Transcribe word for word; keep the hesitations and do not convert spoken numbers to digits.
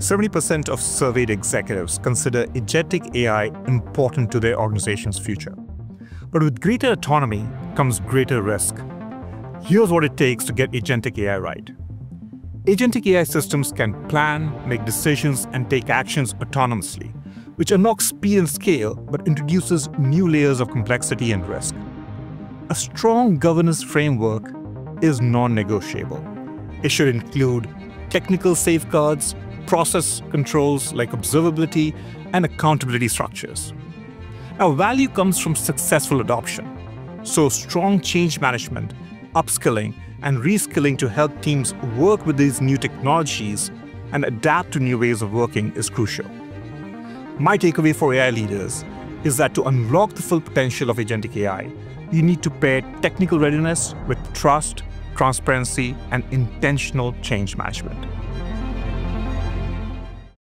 seventy percent of surveyed executives consider agentic A I important to their organization's future. But with greater autonomy comes greater risk. Here's what it takes to get agentic A I right. Agentic A I systems can plan, make decisions, and take actions autonomously, which unlocks speed and scale but introduces new layers of complexity and risk. A strong governance framework is non-negotiable. It should include technical safeguards, process controls like observability, and accountability structures. Now, value comes from successful adoption, so strong change management, upskilling, and reskilling to help teams work with these new technologies and adapt to new ways of working is crucial. My takeaway for A I leaders is that to unlock the full potential of agentic A I, you need to pair technical readiness with trust, transparency, and intentional change management.